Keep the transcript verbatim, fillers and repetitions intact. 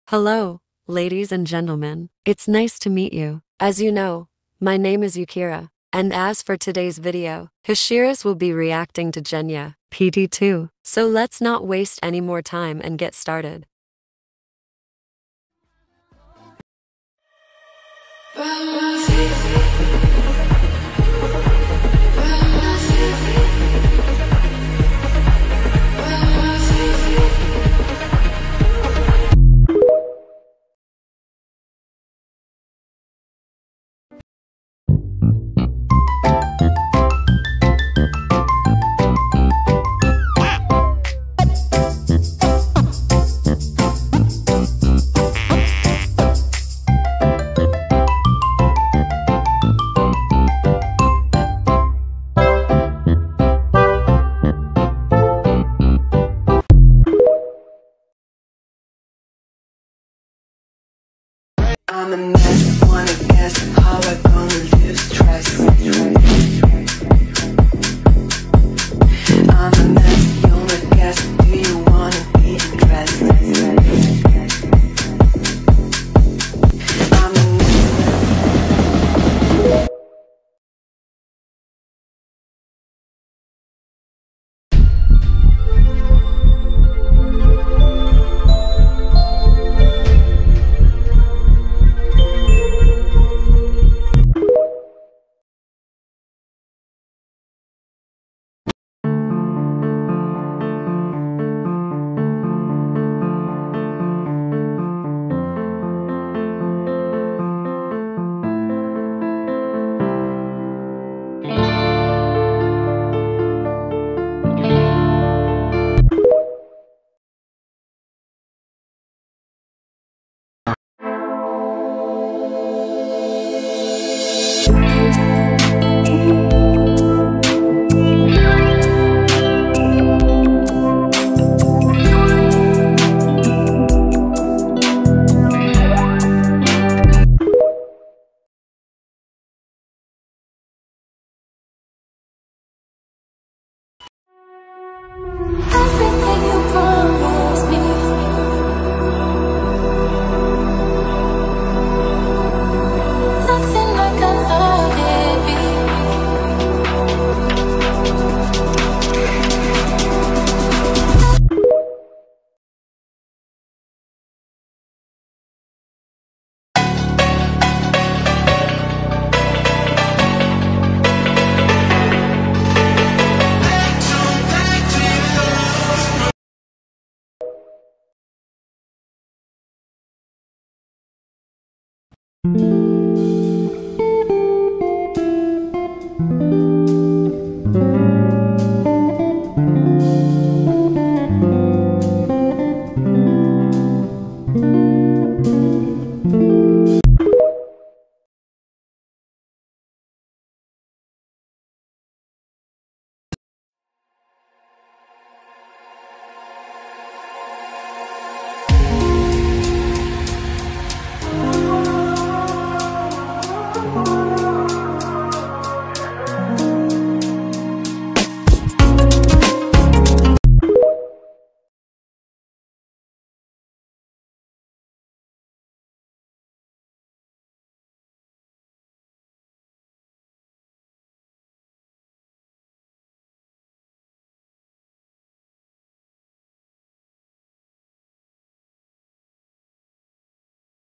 Hello, ladies and gentlemen. It's nice to meet you. As you know, my name is 𝒓𝒂, and as for today's video, Hashiras will be reacting to Genya, P D two. So let's not waste any more time and get started. I'm a mess, wanna guess how I gonna lose stress. I'm a mess, you wanna guess, do you wanna be impressed? I'm a everything you promised me. Nothing like I thought it'd be. Thank you.